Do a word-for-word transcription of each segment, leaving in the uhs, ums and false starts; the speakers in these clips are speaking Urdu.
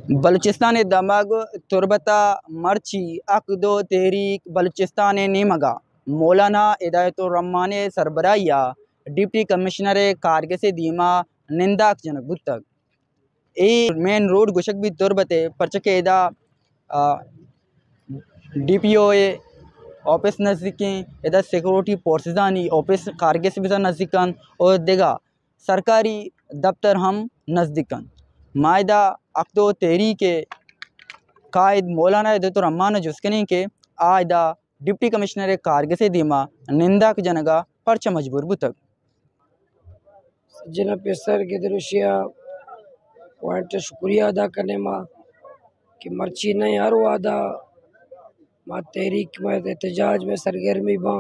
بلوچستان دماغ تربتا مرچی عقدو تحریک بلوچستان نیمگا مولانا ہدایت الرحمان سربراہیا ڈپٹی کمشنر کارگس دیما ننداک جنک بتک ای مین روڈ گشک بھی تربتے پرچکے ادا D P O A office نزدیکیں ادا سیکورٹی فورسزانی آفس کارگس بھی نزدیکن اور دیگا سرکاری دفتر ہم نزدیکن معاہدہ عقد و تحریک کے قائد مولانا ہدایت الرحمان جسکنی کے آئدہ ڈپٹی کمشنر کارگس دیما ننداک جنگا پرچہ مجبور بتک جناب پیسر کے دروشیا پوائنٹ شکریہ ادا کرنے ماں کہ مرچی نہیں ہر وعدہ ماں تحریک میں احتجاج میں سرگرمی باں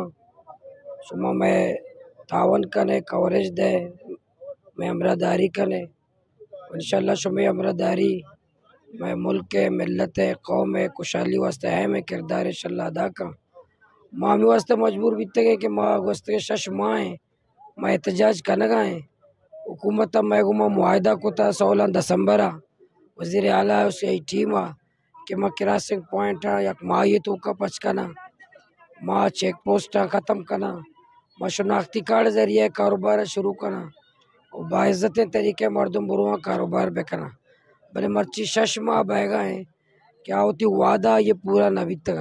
شما میں تعاون کنے کوریج دے میں امراداری کنے انشاءاللہ شما امراداری میں ملک ملت قوم خوشحالی واسطے ہے میں کردار انشاءاللہ ادا کا ماں میں واسطے مجبور بیتے گئے کہ ماں اگست کے شش ماہ ہیں میں احتجاج کنگا ہیں حکومت میں گما معاہدہ کو تا سولہ دسمبر وزیر اعلیٰ اس کی ٹیم کہ ماں کراسنگ پوائنٹ یک ماہی تو کا پچ کنا ماں چیک پوسٹ ختم کنا ماں شناختی کارڈ ذریعے کاروبار شروع کنا اور باعزت طریقے مردم بروہ کاروبار بکنا بلے مرچی شش ماہ بہگا ہیں کیا ہوتی وعدہ یہ پورا نہ بیتگا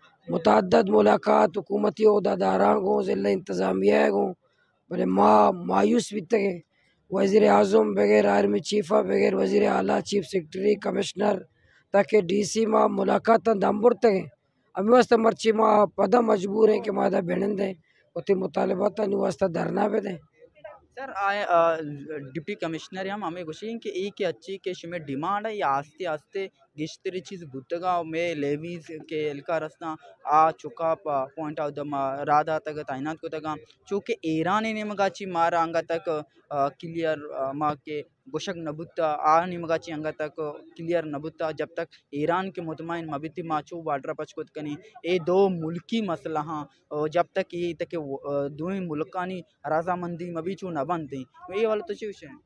متعدد ملاقات حکومتی عہدیداراں گوں ضلع انتظامیہ گوں بلے ماں مایوس بیتگے وزیر اعظم بغیر آرمی چیفہ بغیر وزیر اعلیٰ چیف سیکرٹری کمشنر تاکہ ڈی سی ماں ملاقات دامبر تگیں امی واسطہ مرچی ماں پدا مجبور ہیں کہ ماں دا بینن دیں اتی مطالبات نی واسطہ دھرنا پہ دیں سر آئے ڈپٹی کمشنر ہم ہمیں گوشیں کہ ایک اچھی کہ شمیں ڈیمانڈ ہے یا آستے آستے گشتری چیز بتگا میں لیویز کے الکا رسنا آ چکا پوائنٹ آؤٹ دما رادا تک تعینات کو تگا چونکہ ایران نے مگا چی مارا انگا تک کلیئر ماں کے گوشک نبوتا آ نمگا چی انگا تک کلیئر نبوتا جب تک ایران کے مطمئن مبیتی ماچو بارڈر پچکت کنی اے دو ملکی مسئلہ ہاں جب تک یہ تک دوئیں ملکانی رضامندی مبیچو نہ بنتی یہ والا تو چیوش ہے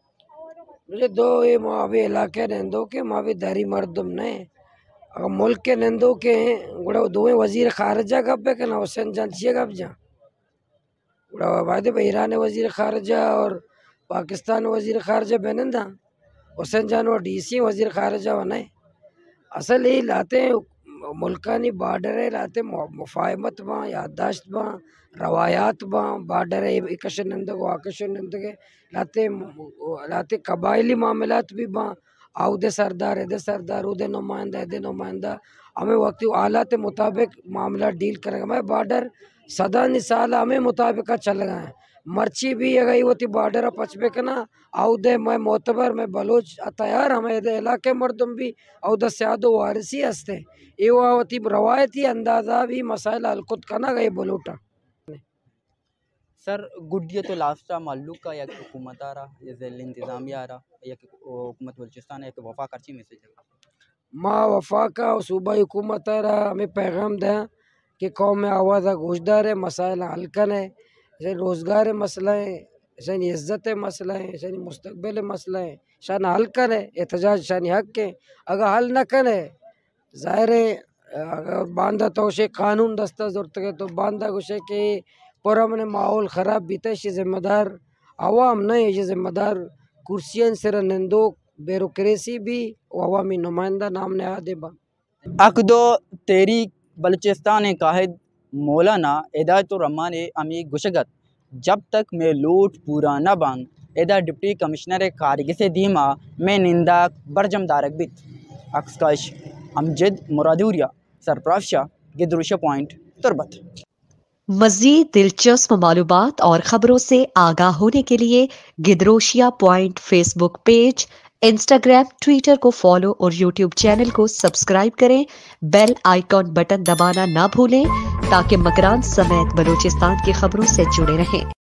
مجھے دو یہ معاوی علاقے نندو کے معاوی داری مردم نے اگر ملک کے نندو کے گوڑا دوئیں وزیر خارجہ گپ ہے کہ نا حسین جان چیئے گپ جا گوڑا وعدے پہ ایران وزیر خارجہ اور پاکستان وزیر خارجہ بینندہ حسین جان و ڈی سی وزیر خارجہ ونے اصل ہی لاتے ہیں ملکانی بارڈر لاتے مفاہمت باں یادداشت باں روایات باں بارڈر اکشن نندگو آکشن نندگے لاتے لاتے قبائلی معاملات بھی باں آو دے سردار دے سردار او دے نمائندہ دے نمائندہ ہمیں وقتی آلات مطابق معاملات ڈیل کریں گا میں بارڈر صدا نسال ہمیں مطابقہ چل گا ہے مرچی بھی اگر وہ تی بارڈر پچبے کنا آو دے میں معتبر میں بلوچ تیار ہمیں دے علاقے مردم بھی آو دے سیاد و وارسی ہستے ایو آوتی روایتی اندازہ بھی مسائل حلقت کنا گئے بلوٹا سر گڈیا تو لاسٹا معلوم کا یا کہ حکومت آ رہا یا ذیل انتظامیہ آ رہا یا کہ حکومت بلوچستان ہے کہ وفا کرچی میسیج ہے ماں وفا کا صوبہ حکومت آ رہا ہمیں پیغام دیں کہ قوم میں آواز گوشدار ہے مسائل حل کریں جیسے روزگار مسئلہ ہیں جیسے عزت مسئلہ ہیں جیسے مستقبل مسئلہ ہیں شان حل کریں احتجاج شانی حق کے اگر حل نہ کریں ظاہر ہے اگر باندھا تو اسے قانون دستہ ضرورت ہے تو باندھا اسے کہ پرامن ماحول خراب بیتا ہے ذمہ دار عوام نہیں یہ ذمہ دار کرسیاں سر نندو بیروکریسی بھی عوامی نمائندہ نام نے آدھے با عقد و تحریک بلوچستان قائد مولانا ہدایت الرحمان امی گشگت جب تک میں لوٹ پورا نہ بانگ ادا ڈپٹی کمشنر کارگس دیما میں ننداک برجم دارک بیت اکسکش امجد مرادوریا سرپرافشا گدروشہ پوائنٹ تربت مزید دلچسپ معلومات اور خبروں سے آگاہ ہونے کے لیے گدروشیا point Facebook page Instagram Twitter کو فالو اور یوٹیوب چینل کو سبسکرائب کریں بیل آئیکن بٹن دبانا نہ بھولیں تاکہ مکران سمیت بلوچستان کی خبروں سے جڑے رہیں